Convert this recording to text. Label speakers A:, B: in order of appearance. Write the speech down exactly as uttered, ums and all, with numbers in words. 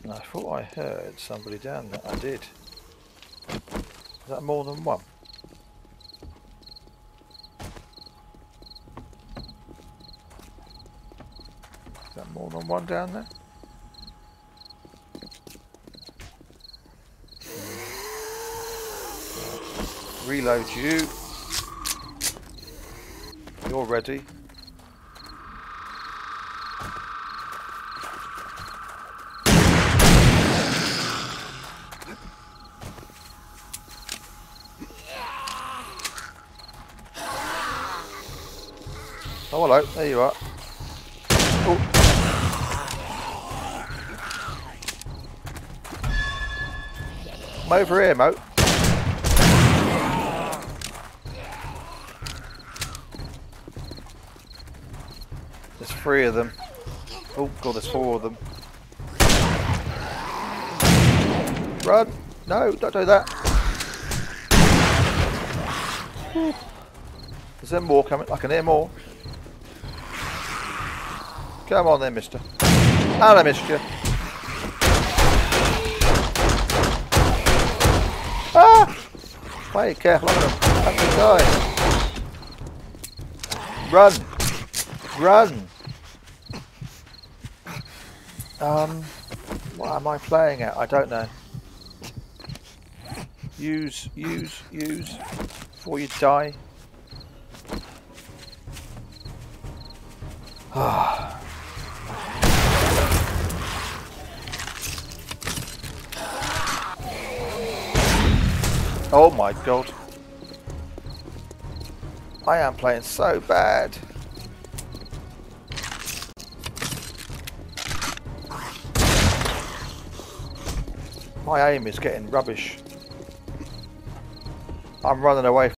A: I thought I heard somebody down there. I did. Is that more than one? Is that more than one down there? Reload you. You're ready. Oh, hello. There you are. Oh. I'm over here, Mo. There's three of them. Oh, God, there's four of them. Run! No, don't do that. Whew. Is there more coming? I can hear more. Come on then, mister. And I missed you. Ah! Wait, careful, I'm going to die. Run! Run! Um, what am I playing at? I don't know. Use, use, use before you die. Ah. Oh my God. I am playing so bad. My aim is getting rubbish. I'm running away